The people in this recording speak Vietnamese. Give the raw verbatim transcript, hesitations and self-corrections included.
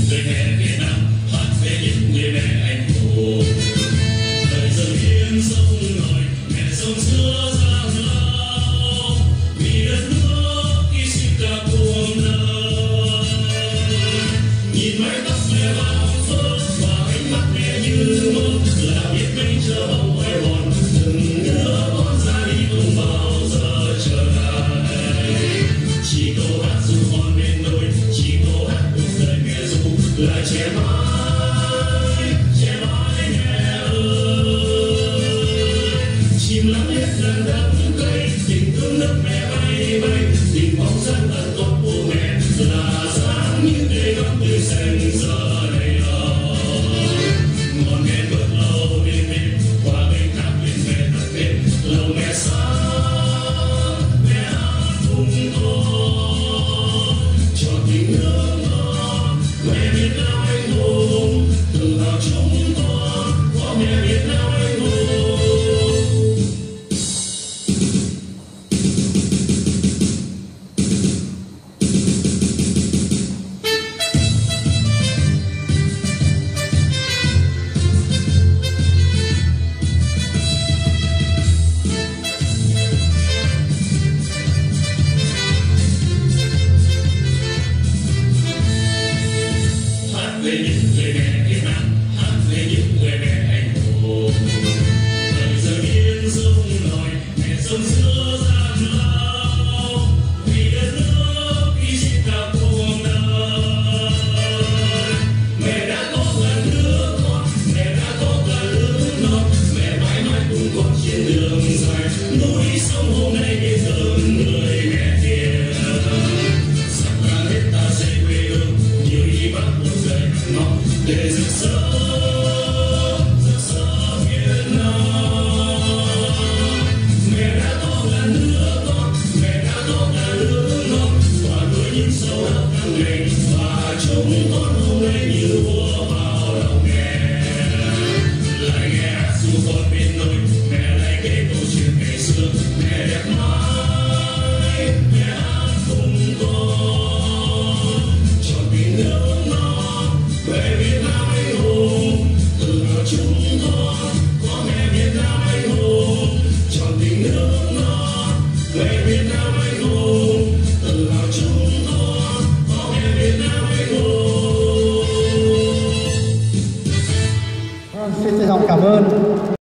người mẹ Việt Nam hát về những người mẹ anh hùng. Đời dần yên sông nổi, mẹ sông xưa giang lao, vì đất nước hy sinh cả cuộc đời. Nhìn mái tóc mẹ bao phớt và ánh mắt mẹ như mơ, là biết mình chờ mong quay hòn, đừng đưa con ra đi không bao giờ trở lại. Chỉ câu hát dù con bên đôi, chỉ câu hát cuộc đời mẹ ru là trẻ mãi, trẻ mãi mẹ ơi. Chim lắng hết lần đắng cay, tình thương nước mẹ bay bay, tình bóng dáng ân tốt của mẹ là dáng như cây gấm tươi xanh giờ đây đời. Ngọn đèn bật lâu đêm đêm qua bên tháp lên mẹ thật đêm, lòng mẹ sáng mẹ hát cùng con cho tình nước non mẹ Việt Nam anh hùng. Tự hào chúng con có mẹ Việt Nam anh hùng. Về những người mẹ Việt Nam, hát về những người mẹ anh hùng. Đời giờ yên sông nổi, mẹ sông xưa giang lao, vì đất nước hy sinh cả cuộc đời. Mẹ đã có cả đứa con, mẹ đã có cả đứa non, mẹ mãi mãi cùng con trên đường dài, núi sông hôm nay biết ơn người mẹ kia. Sắp ra hết ta xây quê hương, nhiều y bác cuộc đời mong để rực rỡ, rực rỡ Việt Nam. Mẹ đã có cả đứa con, mẹ đã có cả đứa non, và nuôi những sâu ấp căng lành, và chúng con hôm nay như vua vào lòng mẹ. Lại nghe hát dù con bên nôi, mẹ lại kể câu chuyện ngày xưa, mẹ đẹp mãi, mẹ hát cùng con cho tình nước non về Việt Nam anh hùng. Tự hào chúng con có mẹ Việt Nam anh hùng, cho tình nước non về Việt Nam anh hùng. Tự hào chúng con có mẹ Việt Nam anh hùng. Xin trân trọng cảm ơn.